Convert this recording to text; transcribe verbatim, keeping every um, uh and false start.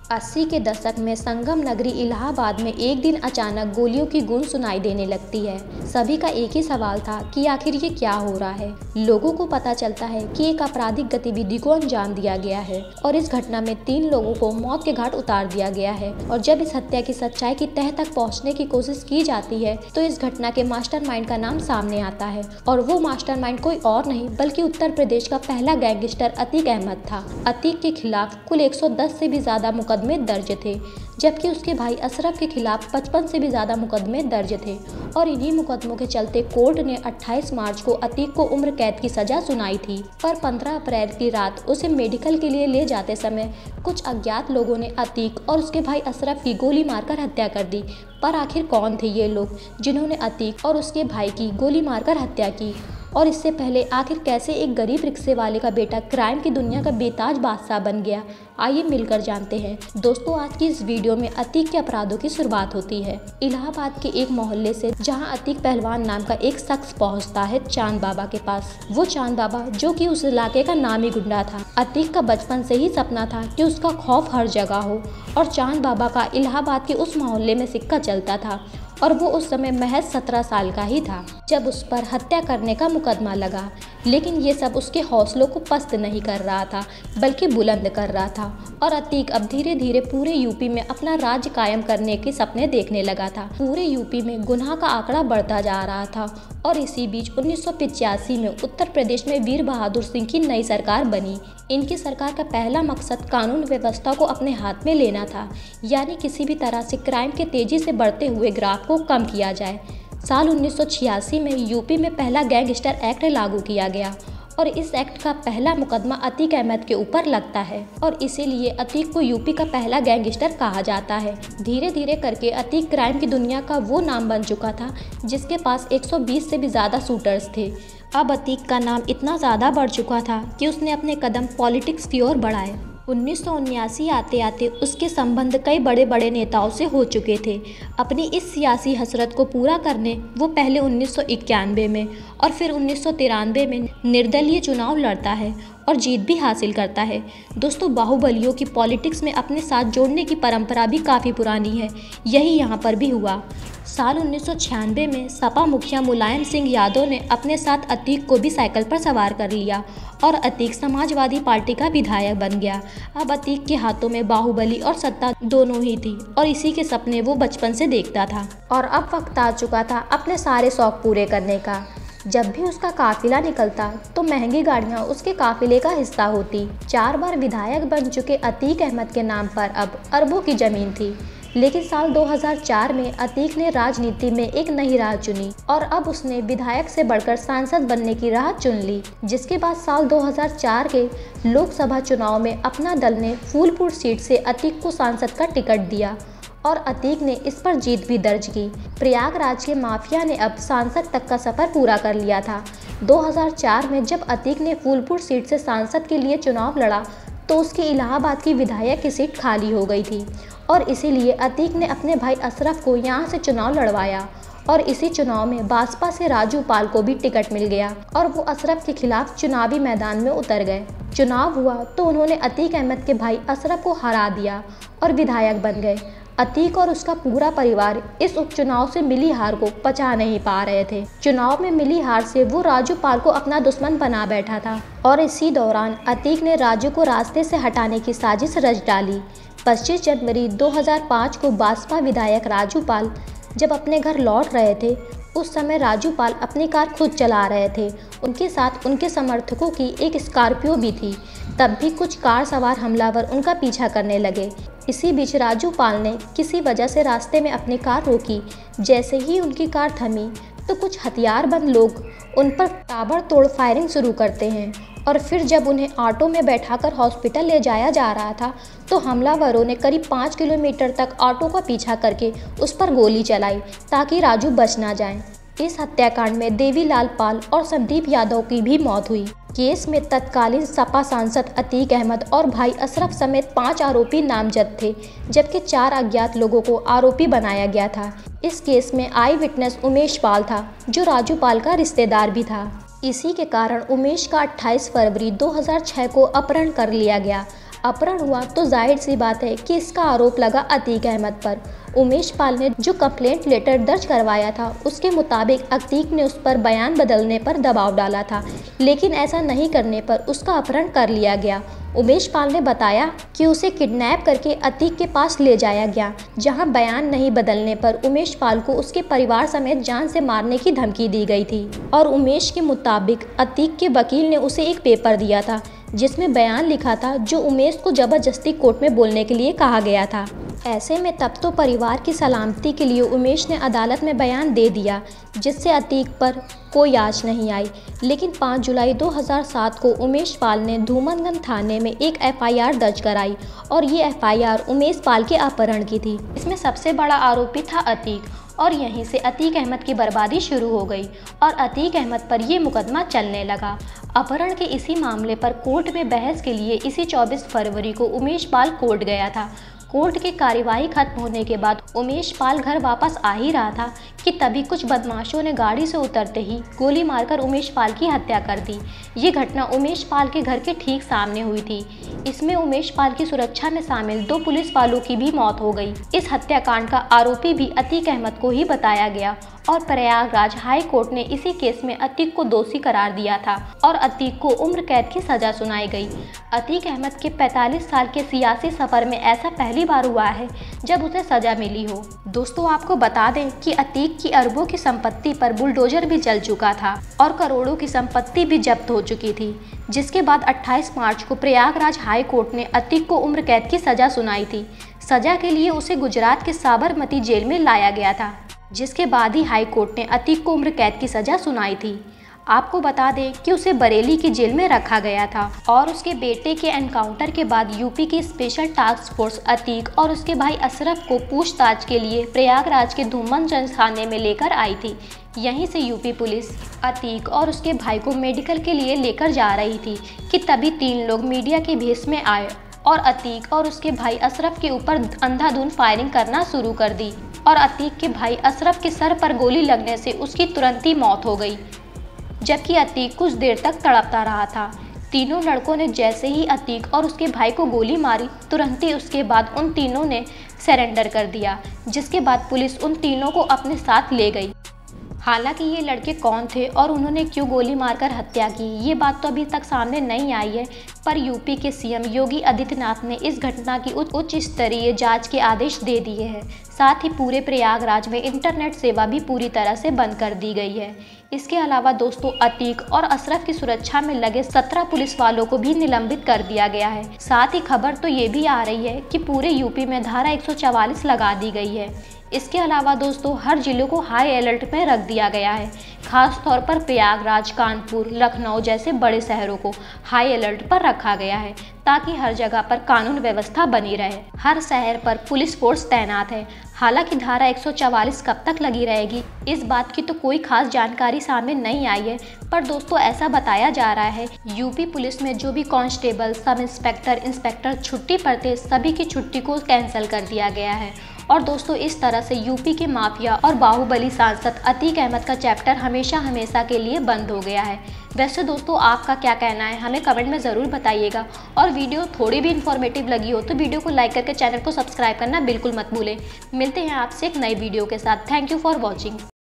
अस्सी के दशक में संगम नगरी इलाहाबाद में एक दिन अचानक गोलियों की गूंज सुनाई देने लगती है। सभी का एक ही सवाल था कि आखिर ये क्या हो रहा है। लोगों को पता चलता है कि एक आपराधिक गतिविधि को अंजाम दिया गया है और इस घटना में तीन लोगों को मौत के घाट उतार दिया गया है। और जब इस हत्या की सच्चाई की तह तक पहुँचने की कोशिश की जाती है तो इस घटना के मास्टरमाइंड का नाम सामने आता है और वो मास्टरमाइंड कोई और नहीं बल्कि उत्तर प्रदेश का पहला गैंगस्टर अतीक अहमद था। अतीक के खिलाफ कुल एक सौ दस से भी ज्यादा मुकदमे दर्ज थे, जबकि उसके भाई अशरफ के खिलाफ पचपन से भी ज्यादा मुकदमे दर्ज थे। और इन्हीं मुकदमों के चलते कोर्ट ने अट्ठाईस मार्च को अतीक को उम्र कैद की सजा सुनाई थी। पर पंद्रह अप्रैल की रात उसे मेडिकल के लिए ले जाते समय कुछ अज्ञात लोगों ने अतीक और उसके भाई अशरफ की गोली मारकर हत्या कर दी। पर आखिर कौन थे ये लोग जिन्होंने अतीक और उसके भाई की गोली मारकर हत्या की? और इससे पहले आखिर कैसे एक गरीब रिक्शे वाले का बेटा क्राइम की दुनिया का बेताज बादशाह बन गया? आइए मिलकर जानते हैं। दोस्तों, आज की इस वीडियो में अतीक के अपराधों की शुरुआत होती है इलाहाबाद के एक मोहल्ले से, जहां अतीक पहलवान नाम का एक शख्स पहुंचता है चांद बाबा के पास। वो चांद बाबा जो कि उस इलाके का नामी गुंडा था। अतीक का बचपन से ही सपना था कि उसका खौफ हर जगह हो और चांद बाबा का इलाहाबाद के उस मोहल्ले में सिक्का चलता था और वो उस समय महज सत्रह साल का ही था जब उस पर हत्या करने का मुकदमा लगा। लेकिन ये सब उसके हौसलों को पस्त नहीं कर रहा था बल्कि बुलंद कर रहा था और अतीक अब धीरे धीरे पूरे यूपी में अपना राज्य कायम करने के सपने देखने लगा था। पूरे यूपी में गुनाह का आंकड़ा बढ़ता जा रहा था और इसी बीच उन्नीस सौ पिचासी में उत्तर प्रदेश में वीर बहादुर सिंह की नई सरकार बनी। इनकी सरकार का पहला मकसद कानून व्यवस्था को अपने हाथ में लेना था, यानी किसी भी तरह से क्राइम के तेजी से बढ़ते हुए ग्राफ को कम किया जाए। साल उन्नीस सौ छियासी में यूपी में पहला गैंगस्टर एक्ट लागू किया गया और इस एक्ट का पहला मुकदमा अतीक अहमद के ऊपर लगता है और इसीलिए अतीक को यूपी का पहला गैंगस्टर कहा जाता है। धीरे धीरे करके अतीक क्राइम की दुनिया का वो नाम बन चुका था जिसके पास एक सौ बीस से भी ज़्यादा शूटर्स थे। अब अतीक का नाम इतना ज़्यादा बढ़ चुका था कि उसने अपने कदम पॉलिटिक्स की ओर बढ़ाए। उन्नीस सौ उन्यासी आते आते उसके संबंध कई बड़े बड़े नेताओं से हो चुके थे। अपनी इस सियासी हसरत को पूरा करने वो पहले उन्नीस सौ इक्यानवे में और फिर उन्नीस सौ तिरानवे में निर्दलीय चुनाव लड़ता है और जीत भी हासिल करता है। दोस्तों, बाहुबलियों की पॉलिटिक्स में अपने साथ जोड़ने की परंपरा भी काफ़ी पुरानी है। यही यहाँ पर भी हुआ। साल उन्नीस सौ छियानवे में सपा मुखिया मुलायम सिंह यादव ने अपने साथ अतीक को भी साइकिल पर सवार कर लिया और अतीक समाजवादी पार्टी का विधायक बन गया। अब अतीक के हाथों में बाहुबली और सत्ता दोनों ही थी और इसी के सपने वो बचपन से देखता था। और अब वक्त आ चुका था अपने सारे शौक पूरे करने का। जब भी उसका काफिला निकलता तो महंगी गाड़ियां उसके काफिले का हिस्सा होती। चार बार विधायक बन चुके अतीक अहमद के नाम पर अब अरबों की जमीन थी। लेकिन साल दो हज़ार चार में अतीक ने राजनीति में एक नई राह चुनी और अब उसने विधायक से बढ़कर सांसद बनने की राह चुन ली, जिसके बाद साल दो हज़ार चार के लोकसभा चुनाव में अपना दल ने फूलपुर सीट से अतीक को सांसद का टिकट दिया और अतीक ने इस पर जीत भी दर्ज की। प्रयागराज के माफिया ने अब सांसद तक का सफर पूरा कर लिया था। दो हज़ार चार में जब अतीक ने फूलपुर सीट से सांसद के लिए चुनाव लड़ा तो उसकी इलाहाबाद की विधायक की सीट खाली हो गई थी और इसीलिए अतीक ने अपने भाई अशरफ को यहाँ से चुनाव लड़वाया और इसी चुनाव में बासपा से राजू पाल को भी टिकट मिल गया और वो अशरफ के खिलाफ चुनावी मैदान में उतर गए। चुनाव हुआ तो उन्होंने अतीक अहमद के भाई अशरफ को हरा दिया और विधायक बन गए। अतीक और उसका पूरा परिवार इस उपचुनाव से मिली हार को पचा नहीं पा रहे थे। चुनाव में मिली हार से वो राजू पाल को अपना दुश्मन बना बैठा था और इसी दौरान अतीक ने राजू को रास्ते से हटाने की साजिश रच डाली। पच्चीस जनवरी दो हज़ार पाँच को बासपा विधायक राजू पाल जब अपने घर लौट रहे थे, उस समय राजू पाल अपनी कार खुद चला रहे थे। उनके साथ उनके समर्थकों की एक स्कॉर्पियो भी थी। तब भी कुछ कार सवार हमलावर उनका पीछा करने लगे। इसी बीच राजू पाल ने किसी वजह से रास्ते में अपनी कार रोकी। जैसे ही उनकी कार थमी तो कुछ हथियारबंद लोग उन पर ताबड़तोड़ फायरिंग शुरू करते हैं और फिर जब उन्हें ऑटो में बैठाकर हॉस्पिटल ले जाया जा रहा था तो हमलावरों ने करीब पाँच किलोमीटर तक ऑटो का पीछा करके उस पर गोली चलाई ताकि राजू बच ना जाए। इस हत्याकांड में देवीलाल पाल और संदीप यादव की भी मौत हुई। केस में तत्कालीन सपा सांसद अतीक अहमद और भाई अशरफ समेत पाँच आरोपी नामजद थे, जबकि चार अज्ञात लोगों को आरोपी बनाया गया था। इस केस में आई विटनेस उमेश पाल था, जो राजू पाल का रिश्तेदार भी था। इसी के कारण उमेश का अट्ठाईस फरवरी दो हज़ार छह को अपहरण कर लिया गया। अपहरण हुआ तो जाहिर सी बात है कि इसका आरोप लगा अतीक अहमद पर। उमेश पाल ने जो कंप्लेंट लेटर दर्ज करवाया था उसके मुताबिक अतीक ने उस पर बयान बदलने पर दबाव डाला था, लेकिन ऐसा नहीं करने पर उसका अपहरण कर लिया गया। उमेश पाल ने बताया कि उसे किडनैप करके अतीक के पास ले जाया गया, जहां बयान नहीं बदलने पर उमेश पाल को उसके परिवार समेत जान से मारने की धमकी दी गई थी। और उमेश के मुताबिक अतीक के वकील ने उसे एक पेपर दिया था जिसमें बयान लिखा था जो उमेश को जबरदस्ती कोर्ट में बोलने के लिए कहा गया था। ऐसे में तब तो परिवार की सलामती के लिए उमेश ने अदालत में बयान दे दिया, जिससे अतीक पर कोई आँच नहीं आई। लेकिन पाँच जुलाई दो हज़ार सात को उमेश पाल ने धूमनगंज थाने में एक एफ आई आर दर्ज कराई और ये F I R Umesh Pal के अपहरण की थी। इसमें सबसे बड़ा आरोपी था अतीक और यहीं से अतीक अहमद की बर्बादी शुरू हो गई और अतीक अहमद पर ये मुकदमा चलने लगा। अपहरण के इसी मामले पर कोर्ट में बहस के लिए इसी चौबीस फरवरी को उमेश पाल कोर्ट गया था। कोर्ट की कार्यवाही खत्म होने के बाद उमेश पाल घर वापस आ ही रहा था कि तभी कुछ बदमाशों ने गाड़ी से उतरते ही गोली मारकर उमेश पाल की हत्या कर दी। ये घटना उमेश पाल के घर के ठीक सामने हुई थी। इसमें उमेश पाल की सुरक्षा में शामिल दो पुलिस वालों की भी मौत हो गई। इस हत्याकांड का आरोपी भी अतीक अहमद को ही बताया गया और प्रयागराज हाई कोर्ट ने इसी केस में अतीक को दोषी करार दिया था और अतीक को उम्र कैद की सजा सुनाई गई। अतीक अहमद के पैंतालीस साल के सियासी सफर में ऐसा पहली बार हुआ है जब उसे सजा मिली हो। दोस्तों, आपको बता दें कि अतीक की अरबों की संपत्ति पर बुलडोजर भी चल चुका था और करोड़ों की संपत्ति भी जब्त हो चुकी थी, जिसके बाद अट्ठाईस मार्च को प्रयागराज हाई कोर्ट ने अतीक को उम्र कैद की सजा सुनाई थी। सजा के लिए उसे गुजरात के साबरमती जेल में लाया गया था, जिसके बाद ही हाई कोर्ट ने अतीक को उम्र कैद की सजा सुनाई थी। आपको बता दें कि उसे बरेली की जेल में रखा गया था और उसके बेटे के एनकाउंटर के बाद यूपी की स्पेशल टास्क फोर्स अतीक और उसके भाई अशरफ को पूछताछ के लिए प्रयागराज के धूमनगंज थाने में लेकर आई थी। यहीं से यूपी पुलिस अतीक और उसके भाई को मेडिकल के लिए लेकर जा रही थी कि तभी तीन लोग मीडिया के भेष में आए और अतीक और उसके भाई अशरफ के ऊपर अंधाधुंध फायरिंग करना शुरू कर दी और अतीक के भाई अशरफ के सर पर गोली लगने से उसकी तुरंत ही मौत हो गई, जबकि अतीक कुछ देर तक तड़पता रहा था। तीनों लड़कों ने जैसे ही अतीक और उसके भाई को गोली मारी, तुरंत ही उसके बाद उन तीनों ने सरेंडर कर दिया, जिसके बाद पुलिस उन तीनों को अपने साथ ले गई। हालांकि ये लड़के कौन थे और उन्होंने क्यों गोली मारकर हत्या की, ये बात तो अभी तक सामने नहीं आई है, पर यूपी के सी एम योगी आदित्यनाथ ने इस घटना की उच्च स्तरीय जांच के आदेश दे दिए हैं। साथ ही पूरे प्रयागराज में इंटरनेट सेवा भी पूरी तरह से बंद कर दी गई है। इसके अलावा दोस्तों, अतीक और अशरफ की सुरक्षा में लगे सत्रह पुलिस वालों को भी निलंबित कर दिया गया है। साथ ही खबर तो ये भी आ रही है कि पूरे यूपी में धारा एक सौ चवालीस लगा दी गई है। इसके अलावा दोस्तों, हर जिले को हाई अलर्ट में रख दिया गया है। खास तौर पर प्रयागराज, कानपुर, लखनऊ जैसे बड़े शहरों को हाई अलर्ट पर रखा गया है ताकि हर जगह पर कानून व्यवस्था बनी रहे। हर शहर पर पुलिस फोर्स तैनात है। हालांकि धारा एक सौ चवालीस कब तक लगी रहेगी, इस बात की तो कोई खास जानकारी सामने नहीं आई है, पर दोस्तों ऐसा बताया जा रहा है यूपी पुलिस में जो भी कांस्टेबल, सब इंस्पेक्टर, इंस्पेक्टर छुट्टी पर थे, सभी की छुट्टी को कैंसिल कर दिया गया है। और दोस्तों, इस तरह से यूपी के माफिया और बाहुबली सांसद अतीक अहमद का चैप्टर हमेशा हमेशा के लिए बंद हो गया है। वैसे दोस्तों, आपका क्या कहना है हमें कमेंट में ज़रूर बताइएगा और वीडियो थोड़ी भी इन्फॉर्मेटिव लगी हो तो वीडियो को लाइक करके चैनल को सब्सक्राइब करना बिल्कुल मत भूलें। मिलते हैं आपसे एक नई वीडियो के साथ। Thank you for watching.